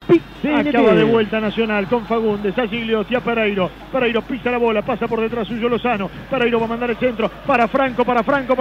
Acaba de vuelta Nacional con Fagundes, a Gigliotti, a Pereiro. Pereiro pisa la bola, pasa por detrás suyo Lozano. Pereiro va a mandar el centro para Franco, para Franco.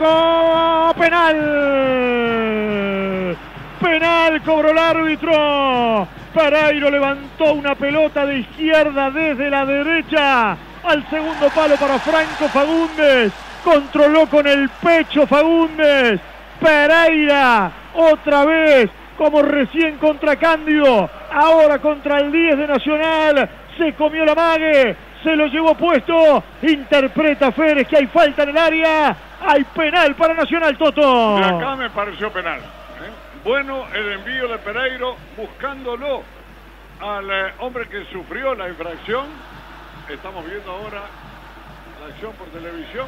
¡Penal! Penal cobró el árbitro. Pereiro levantó una pelota de izquierda desde la derecha al segundo palo para Franco Fagundes. Controló con el pecho Fagundes. Pereira otra vez, como recién contra Cándido, ahora contra el 10 de Nacional, se comió la mague, se lo llevó puesto, interpreta Férez que hay falta en el área, hay penal para Nacional, Toto. De acá me pareció penal. Bueno, el envío de Pereiro buscándolo al hombre que sufrió la infracción. Estamos viendo ahora la acción por televisión.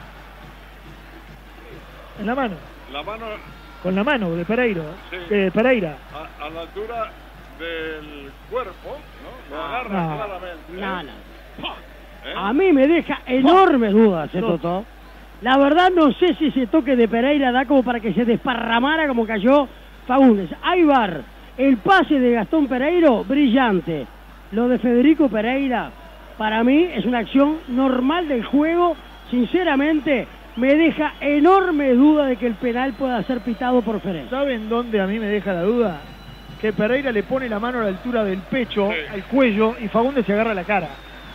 En la mano. La mano. Con la mano de Pereiro. Sí. Pereira. A la altura del cuerpo, ¿no? Lo agarra claramente. A mí me deja enormes dudas, Toto. La verdad no sé si ese toque de Pereira da como para que se desparramara como cayó Fagundes. Ahí va. El pase de Gastón Pereiro, brillante. Lo de Federico Pereira, para mí es una acción normal del juego. Sinceramente, me deja enorme duda de que el penal pueda ser pitado por Férez. ¿Saben dónde a mí me deja la duda? Que Pereira le pone la mano a la altura del pecho, al cuello, y Fagundes se agarra la cara.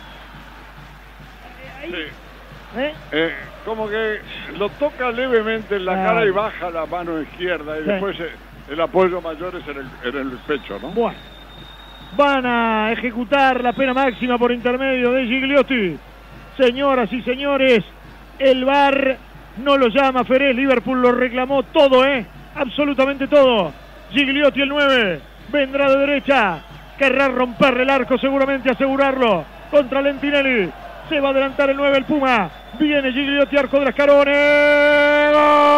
Sí. Como que lo toca levemente en la cara y baja la mano izquierda y después el apoyo mayor es en el pecho, ¿no? Bueno, van a ejecutar la pena máxima por intermedio de Gigliotti. Señoras y señores, el VAR no lo llama Férez, Liverpool lo reclamó todo, absolutamente todo. Gigliotti el 9, vendrá de derecha, querrá romperle el arco seguramente, asegurarlo contra Lentinelli. Se va a adelantar el 9, el Puma. Viene Gigliotti, arco de Lascarone.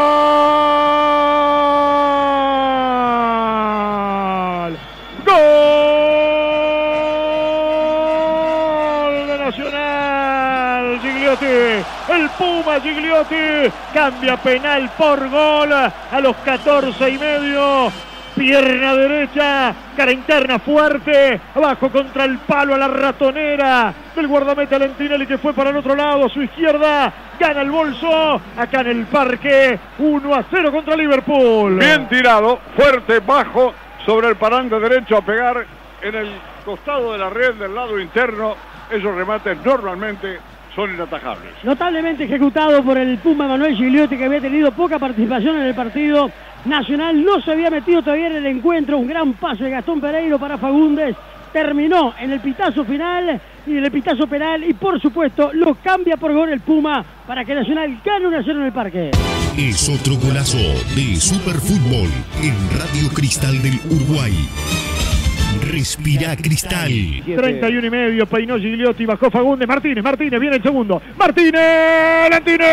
¡Gol! ¡Gol de Nacional! Gigliotti, el Puma Gigliotti. Cambia penal por gol a los 14:30. Pierna derecha, cara interna fuerte, abajo contra el palo a la ratonera del guardameta Lentinelli que fue para el otro lado, a su izquierda, gana el bolso, acá en el parque, 1-0 contra Liverpool. Bien tirado, fuerte, bajo, sobre el parante derecho a pegar en el costado de la red del lado interno. Esos remates normalmente son inatajables. Notablemente ejecutado por el Puma Manuel Gigliotti, que había tenido poca participación en el partido. Nacional no se había metido todavía en el encuentro. Un gran pase de Gastón Pereiro para Fagundes. Terminó en el pitazo final y en el pitazo penal. Y por supuesto lo cambia por gol el Puma para que Nacional gane 1-0 en el parque. Es otro golazo de Superfútbol en Radio Cristal del Uruguay. Respira Cristal. 31:30, peinó Gigliotti, bajó Fagundes. Martínez, viene el segundo. Martínez,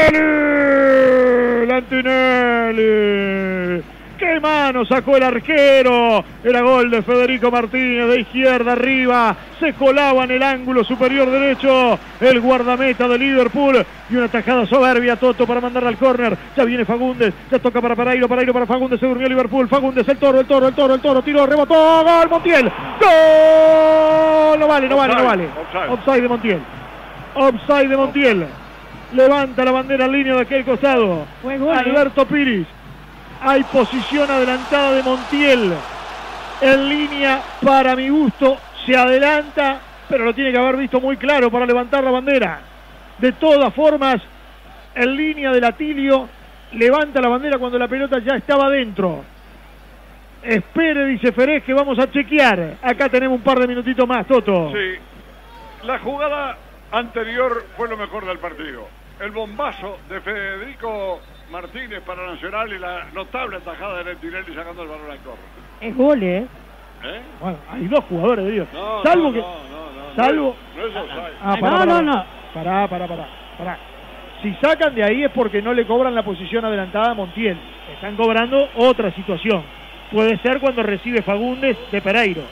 Lentinelli. ¡Qué mano sacó el arquero! Era gol de Federico Martínez, de izquierda arriba. Se colaba en el ángulo superior derecho el guardameta de Liverpool. Y una tajada soberbia, Toto, para mandarla al córner. Ya viene Fagundes, ya toca para Pereiro para Fagundes, se durmió Liverpool. Fagundes, el toro, tiró, rebotó, gol, Montiel. ¡Gol! No vale. Offside de Montiel. Levanta la bandera en línea de aquel costado. Alberto Piris. Hay posición adelantada de Montiel. En línea, para mi gusto, se adelanta, pero lo tiene que haber visto muy claro para levantar la bandera. De todas formas, en línea del Atilio, levanta la bandera cuando la pelota ya estaba dentro. Espere, dice Férez, que vamos a chequear. Acá tenemos un par de minutitos más, Toto. Sí, la jugada anterior fue lo mejor del partido. El bombazo de Federico Martínez para Nacional y la notable atajada de Lentinelli sacando el balón al córner. Es gol, Bueno, hay dos jugadores de Dios. No, salvo no, que... No salvo... No es offside. No. Pará. Si sacan de ahí es porque no le cobran la posición adelantada a Montiel. Están cobrando otra situación. Puede ser cuando recibe Fagundes de Pereiro.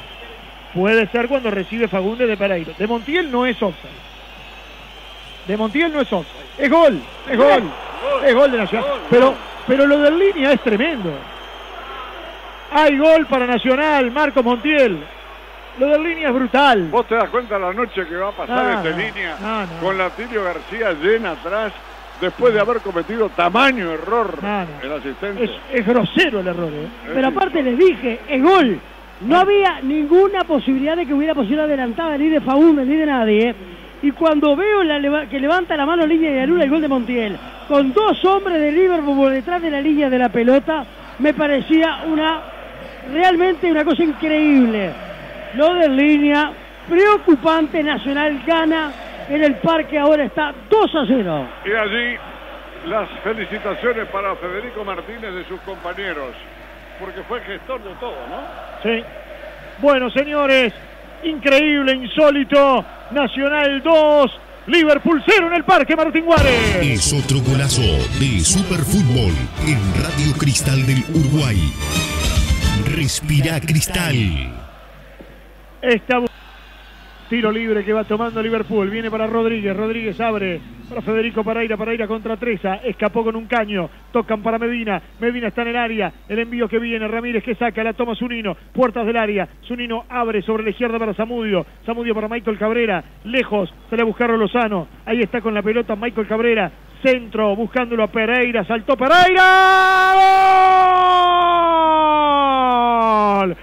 De Montiel no es offside. Es gol. Es gol de Nacional. Pero lo del línea es tremendo. Hay gol para Nacional, Marcos Montiel. Lo de Línea es brutal. ¿Vos te das cuenta la noche que va a pasar Línea? Con la Tilio García llena atrás, después de haber cometido tamaño error el asistente. Es grosero el error, Pero aparte les dije, es gol. No había ninguna posibilidad de que hubiera posibilidad adelantada ni de Faúndez ni de nadie. Y cuando veo que levanta la mano Línea y anula el gol de Montiel, con 2 hombres de Liverpool por detrás de la línea de la pelota, me parecía realmente una cosa increíble. Lo de Línea, preocupante. Nacional gana en el Parque, ahora está 2-0. Y allí las felicitaciones para Federico Martínez de sus compañeros, porque fue gestor de todo, ¿no? Sí. Bueno, señores, increíble, insólito. Nacional 2, Liverpool 0 en el Parque Martín Juárez. Es otro golazo de Superfútbol en Radio Cristal del Uruguay. Respira Cristal. Tiro libre que va tomando Liverpool. Viene para Rodríguez. Rodríguez abre para Federico Pereira. Pereira contra Treza. Escapó con un caño. Tocan para Medina. Medina está en el área. El envío que viene. Ramírez que saca. La toma Zunino. Puertas del área. Zunino abre sobre la izquierda para Zamudio. Zamudio para Michael Cabrera. Lejos. Sale a buscarlo Lozano. Ahí está con la pelota Michael Cabrera. Centro. Buscándolo a Pereira. Saltó Pereira. ¡Gol!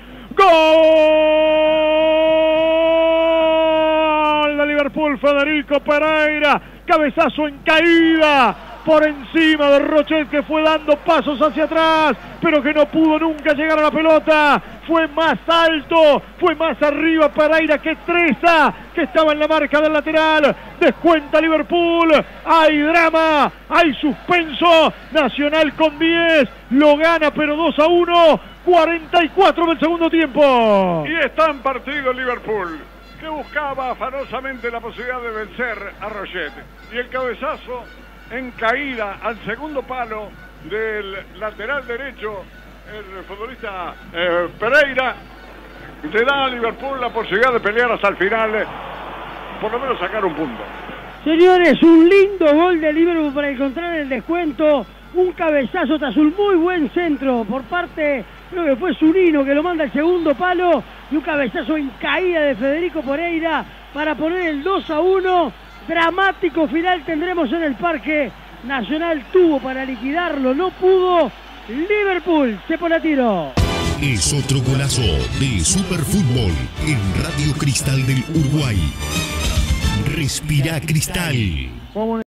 ¡Gol de Liverpool! Federico Pereira, cabezazo en caída por encima de Rochet, que fue dando pasos hacia atrás, pero que no pudo nunca llegar a la pelota. Fue más alto, fue más arriba Pereira que Treza, que estaba en la marca del lateral. Descuenta Liverpool, hay drama, hay suspenso. Nacional con 10, lo gana pero 2-1, 44 del segundo tiempo. Y está en partido Liverpool, que buscaba afanosamente la posibilidad de vencer a Rochet. Y el cabezazo en caída al segundo palo del lateral derecho, el futbolista Pereira, le da a Liverpool la posibilidad de pelear hasta el final, por lo menos sacar un punto. Señores, un lindo gol de Liverpool para encontrar el descuento. Un cabezazo tras un muy buen centro por parte, creo que fue Zunino, que lo manda al segundo palo, y un cabezazo en caída de Federico Pereira para poner el 2-1. Dramático final tendremos en el Parque. Nacional tuvo para liquidarlo, no pudo. Liverpool se pone a tiro. Es otro golazo de Superfútbol en Radio Cristal del Uruguay. Respira Cristal.